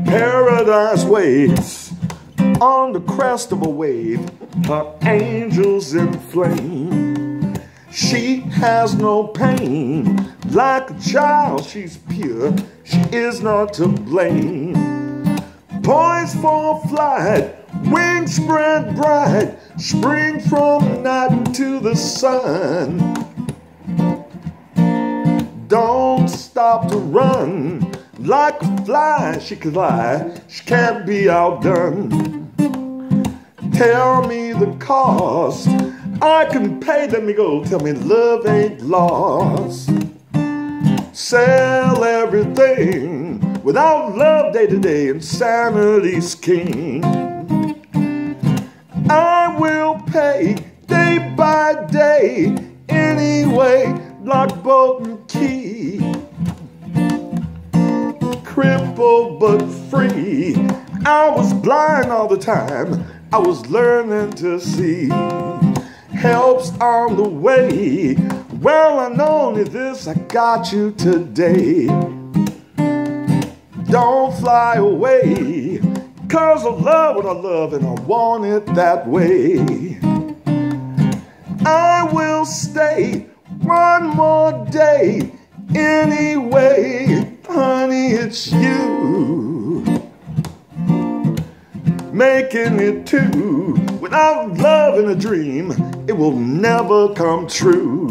Paradise waits on the crest of a wave, her angels in flame. She has no pain, like a child she's pure, she is not to blame. Poised for flight, wings spread bright, spring from night into the sun. Don't stop to run, like a fly she can fly, she can't be outdone. Tell me the cost, I can pay, let me go, tell me love ain't lost. Sell everything, without love day to day, insanity's king. I will pay day by day, anyway, lock, bolt, and key. Crippled but free, I was blind all the time, I was learning to see. Help's on the way, well I know only this, I got you today. Don't fly away, 'cause I love what I love and I want it that way. I will stay one more day, anyway, honey, it's you. Making it two, without love and a dream, it will never come true.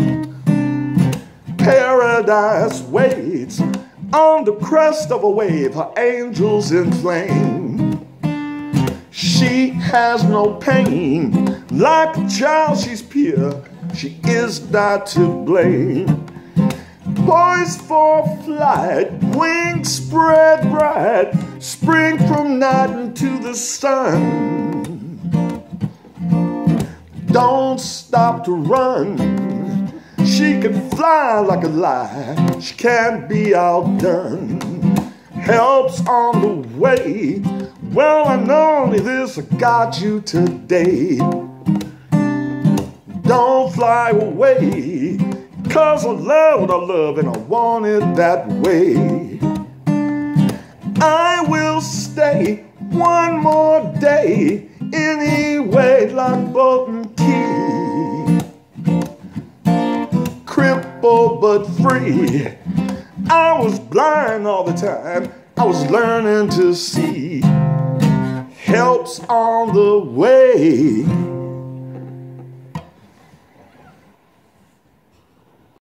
Paradise waits on the crest of a wave, her angels in flame. She has no pain, like a child she's pure, she is not to blame. Poised for flight, wings spread bright, spring from night into the sun. Don't stop to run, she can fly like a lie, she can't be outdone. Help's on the way, well I know only this, I got you today. Don't fly away, 'cause I love what I love and I want it that way. I will stay one more day, anyway, like bolt and key. Crippled but free, I was blind all the time, I was learning to see. Help's on the way.